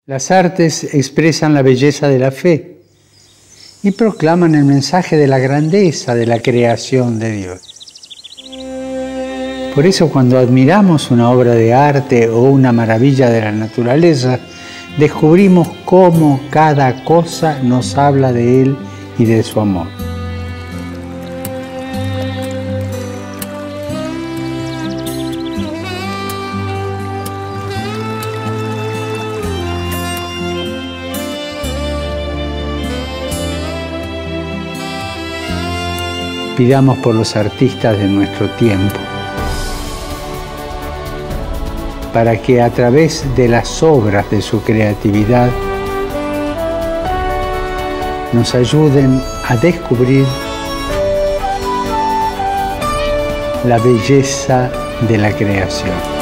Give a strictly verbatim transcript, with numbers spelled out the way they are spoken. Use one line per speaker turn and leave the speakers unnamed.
Las artes expresan la belleza de la fe y proclaman el mensaje de la grandeza de la creación de Dios. Por eso, cuando admiramos una obra de arte o una maravilla de la naturaleza, descubrimos cómo cada cosa nos habla de Él y de su amor. Pidamos por los artistas de nuestro tiempo, para que a través de las obras de su creatividad nos ayuden a descubrir la belleza de la creación.